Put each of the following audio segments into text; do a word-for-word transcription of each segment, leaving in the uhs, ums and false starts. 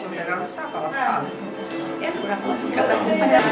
sotto era usata l'asfalto e allora ho cominciato a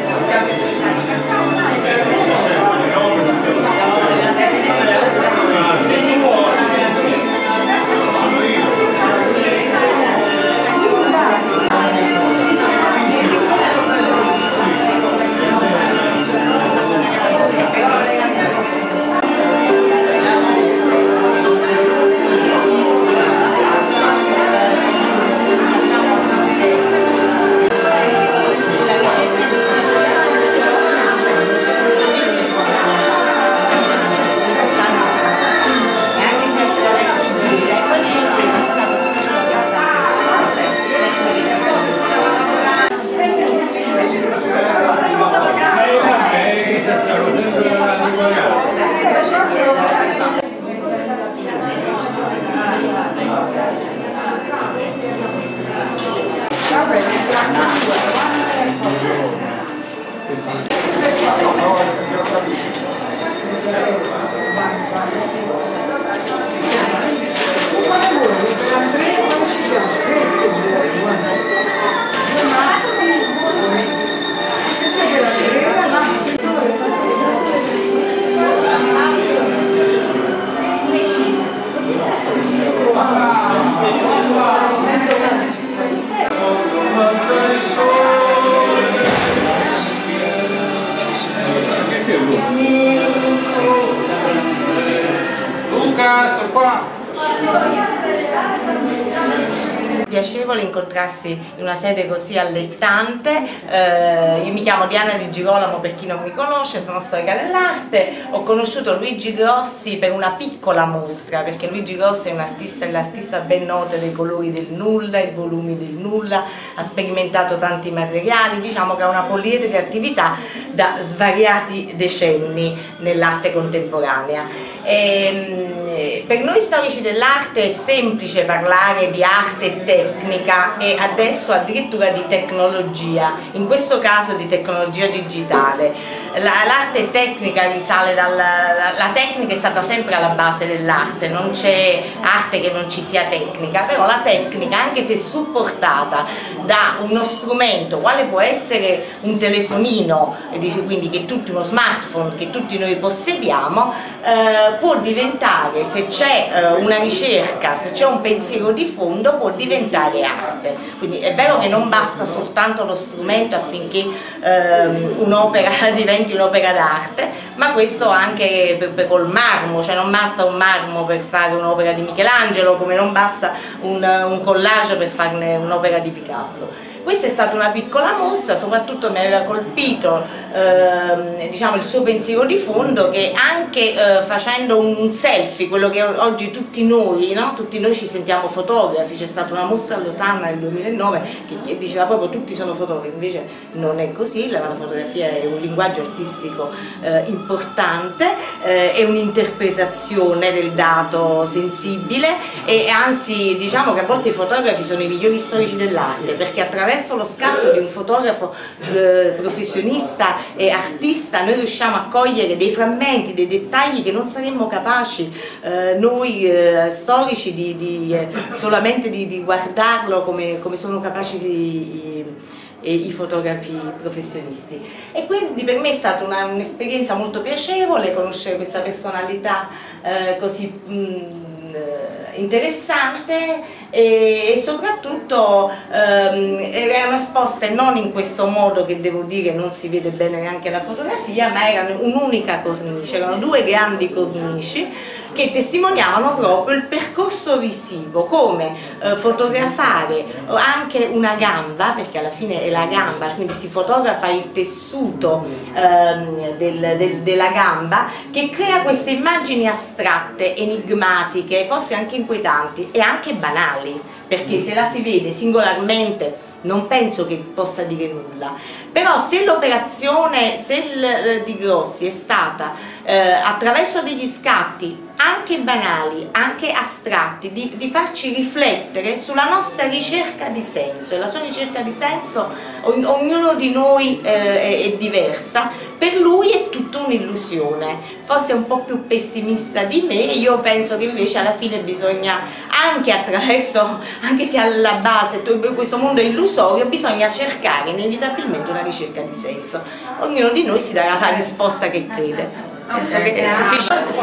piacevole incontrarsi in una sede così allettante. Eh, io mi chiamo Diana Di Girolamo, per chi non mi conosce, sono storica dell'arte. Ho conosciuto Luigi Grossi per una piccola mostra, perché Luigi Grossi è un artista, è l'artista ben noto dei colori del nulla, i volumi del nulla, ha sperimentato tanti materiali, diciamo che ha una poliedrica di attività da svariati decenni nell'arte contemporanea. E, per noi storici dell'arte è semplice parlare di arte e tecnica e adesso addirittura di tecnologia, in questo caso di tecnologia digitale. L'arte tecnica risale dalla, la tecnica è stata sempre alla base dell'arte, non c'è arte che non ci sia tecnica, però la tecnica, anche se supportata da uno strumento quale può essere un telefonino, quindi che tutti, uno smartphone che tutti noi possediamo, eh, può diventare, se c'è eh, una ricerca, se c'è un pensiero di fondo, può diventare arte. Quindi è vero che non basta soltanto lo strumento affinché ehm, un'opera diventi un'opera d'arte, ma questo anche per, per col marmo, cioè non basta un marmo per fare un'opera di Michelangelo, come non basta un, un collage per farne un'opera di Picasso. Questa è stata una piccola mostra, soprattutto mi aveva colpito eh, diciamo, il suo pensiero di fondo, che anche eh, facendo un selfie, quello che oggi tutti noi, no? tutti noi ci sentiamo fotografi, c'è stata una mostra a Losanna nel duemilanove che, che diceva proprio tutti sono fotografi, invece non è così, la fotografia è un linguaggio artistico eh, importante, eh, è un'interpretazione del dato sensibile e anzi diciamo che a volte i fotografi sono i migliori storici dell'arte, perché attraverso attraverso lo scatto di un fotografo eh, professionista e artista noi riusciamo a cogliere dei frammenti, dei dettagli che non saremmo capaci eh, noi eh, storici di, di, eh, solamente di, di guardarlo come, come sono capaci i, i, i fotografi professionisti. E quindi per me è stata un'esperienza molto piacevole conoscere questa personalità eh, così mh, interessante e, e soprattutto ehm, erano esposte non in questo modo che devo dire non si vede bene neanche la fotografia, ma erano un'unica cornice, erano due grandi cornici che testimoniavano proprio il percorso visivo, come eh, fotografare anche una gamba, perché alla fine è la gamba, quindi si fotografa il tessuto ehm, del, del, della gamba, che crea queste immagini astratte, enigmatiche, forse anche inquietanti e anche banali, perché se la si vede singolarmente non penso che possa dire nulla, però se l'operazione Di Grossi è stata eh, attraverso degli scatti anche anche banali, anche astratti, di, di farci riflettere sulla nostra ricerca di senso. E la sua ricerca di senso, ogn ognuno di noi eh, è, è diversa, per lui è tutta un'illusione. Forse è un po' più pessimista di me, io penso che invece alla fine bisogna, anche attraverso, anche se alla base questo mondo è illusorio, bisogna cercare inevitabilmente una ricerca di senso. Ognuno di noi si darà la risposta che crede. Penso che è sufficiente.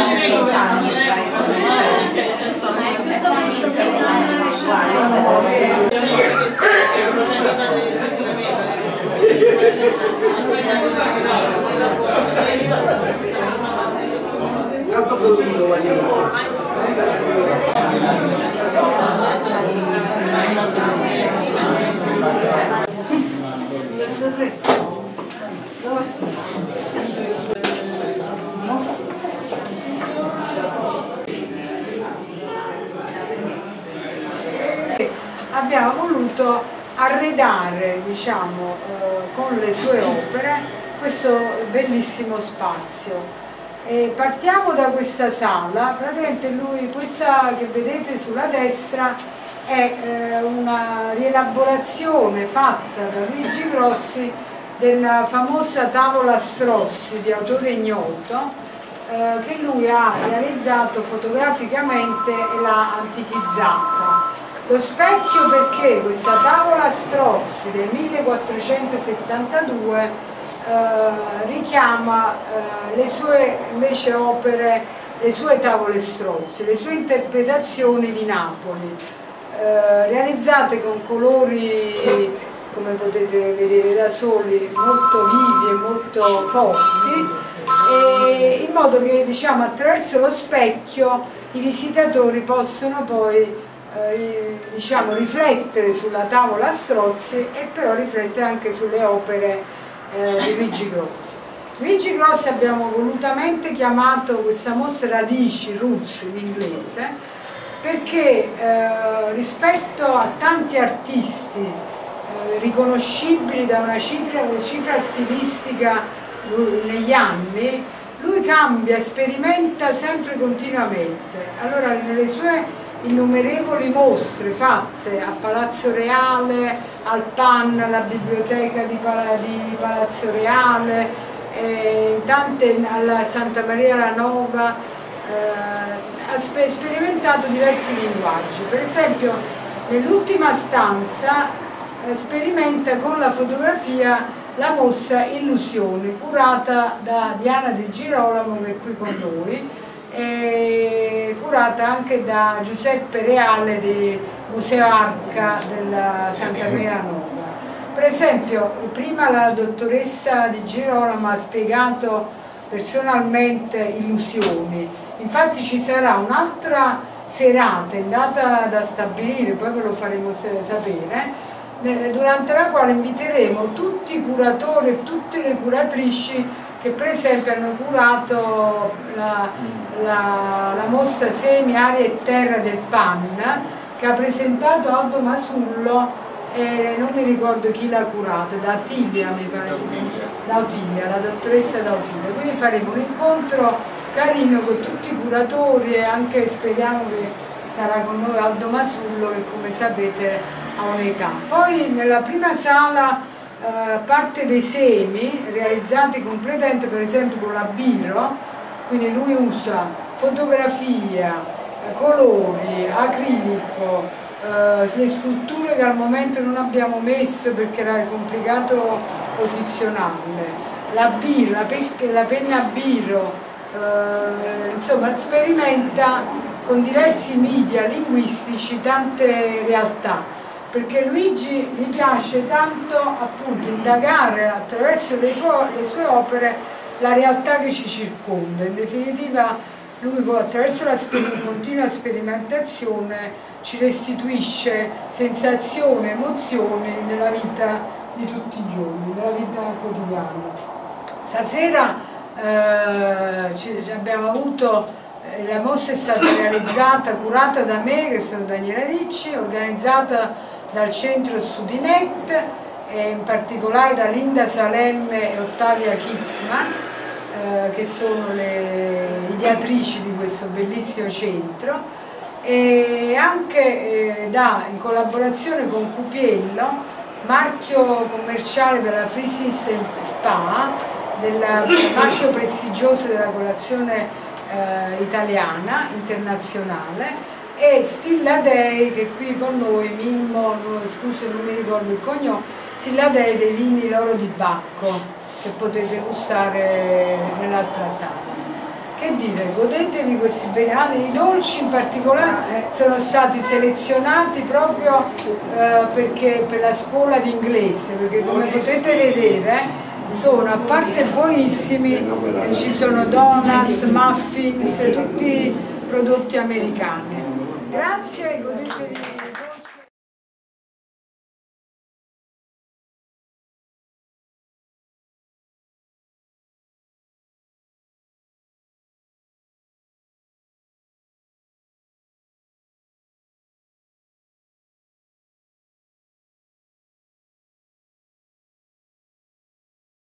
Abbiamo voluto arredare, diciamo, eh, con le sue opere questo bellissimo spazio. E partiamo da questa sala. Praticamente lui, questa che vedete sulla destra è eh, una rielaborazione fatta da Luigi Grossi della famosa tavola Strozzi di autore ignoto, eh, che lui ha realizzato fotograficamente e l'ha antichizzata. Lo specchio, perché questa tavola Strozzi del millequattrocentosettantadue eh, richiama eh, le sue invece opere, le sue tavole Strozzi, le sue interpretazioni di Napoli, eh, realizzate con colori, come potete vedere da soli, molto vivi e molto forti, e in modo che, diciamo, attraverso lo specchio i visitatori possono poi Eh, diciamo, riflettere sulla tavola Strozzi e però riflettere anche sulle opere eh, di Luigi Grossi. Luigi Grossi abbiamo volutamente chiamato questa mostra Radici, Roots in inglese, perché eh, rispetto a tanti artisti eh, riconoscibili da una cifra, una cifra stilistica negli anni, lui cambia, sperimenta sempre continuamente. Allora, nelle sue innumerevoli mostre fatte a Palazzo Reale, al Pan, alla biblioteca di, Pala, di Palazzo Reale, eh, tante alla Santa Maria la Nova, eh, ha spe sperimentato diversi linguaggi. Per esempio, nell'ultima stanza eh, sperimenta con la fotografia la mostra Illusioni, curata da Diana Di Girolamo, che è qui con noi, e curata anche da Giuseppe Reale di Museo Arca della Santa Maria Nova. Per esempio, prima la dottoressa Di Girolamo ha spiegato personalmente Illusioni, infatti ci sarà un'altra serata in data da stabilire, poi ve lo faremo sapere, durante la quale inviteremo tutti i curatori e tutte le curatrici che per esempio hanno curato la, la, la mostra Semi, Aria e Terra del Pan, che ha presentato Aldo Masullo, e non mi ricordo chi l'ha curata, da Attilia mi pare, da Ottilia, la dottoressa da Ottilia. Quindi faremo un incontro carino con tutti i curatori e anche speriamo che sarà con noi Aldo Masullo, che come sapete ha un'età. Poi nella prima sala Uh, parte dei semi realizzati completamente, per esempio con la biro, quindi lui usa fotografia, colori, acrilico, uh, le sculture che al momento non abbiamo messo perché era complicato posizionarle, la biro, la, pe la penna biro, uh, insomma sperimenta con diversi media linguistici tante realtà, perché Luigi gli piace tanto appunto indagare attraverso le, le sue opere la realtà che ci circonda. In definitiva lui attraverso la sper continua sperimentazione ci restituisce sensazioni, emozioni nella vita di tutti i giorni, nella vita quotidiana. Stasera eh, abbiamo avuto, eh, la mostra è stata realizzata, curata da me, che sono Daniela Ricci, organizzata dal centro Studinet e in particolare da Linda Salemme e Ottavia Kitzman, eh, che sono le ideatrici di questo bellissimo centro, e anche eh, da, in collaborazione con Cupiello, marchio commerciale della Free System Spa, del marchio prestigioso della colazione eh, italiana, internazionale, e Stilla Dei, che è qui con noi, Mimmo, no, scusa non mi ricordo il cognome, Stilla Dei dei vini loro di Bacco, che potete gustare nell'altra sala. Che dire, godetevi questi beni, ah, i dolci in particolare sono stati selezionati proprio eh, perché, per la scuola di inglese, perché come potete vedere sono, a parte buonissimi, ci sono donuts, muffins, tutti prodotti americani. Grazie e godetevi.